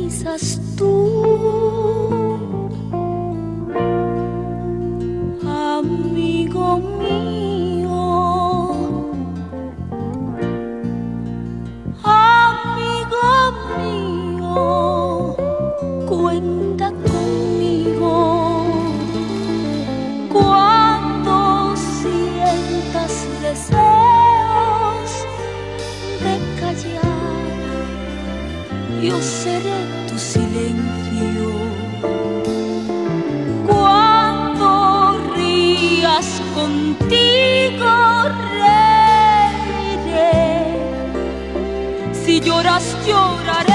agonizas tú, amigo mío, amigo mío, cuenta conmigo cuando sientas deseos de callar. Yo seré tu silencio. Cuando rías contigo reiré. Si lloras lloraré.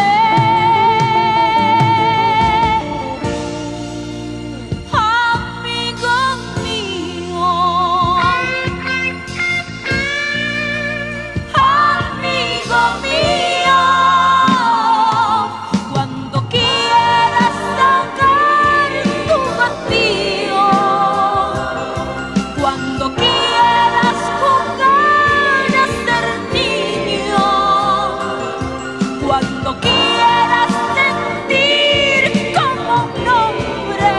Cuando quieras sentir como un hombre,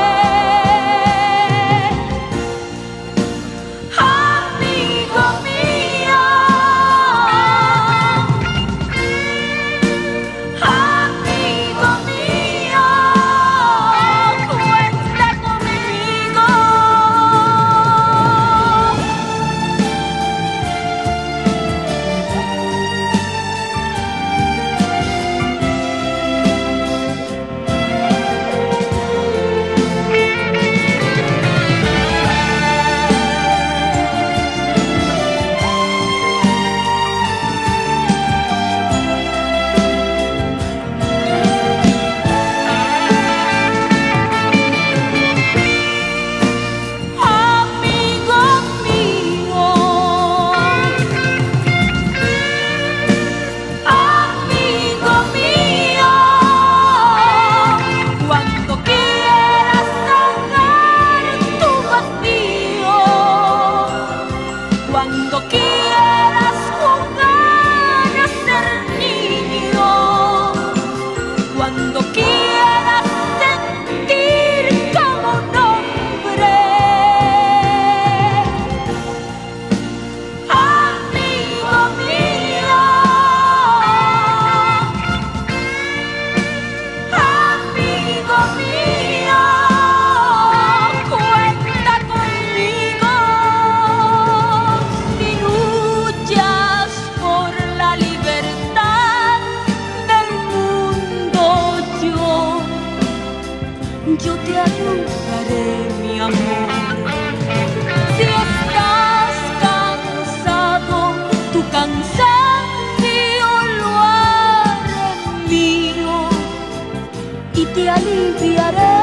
amigo mío, amigo mío, cuenta conmigo. Cuando quieras jugar a ser niño, cuando quieras sentir como un hombre, amigo mío, amigo mío, cuenta conmigo. Yo te ayudaré, mi amor. Si estás cansado, tu cansancio lo haré mío y te aliviaré.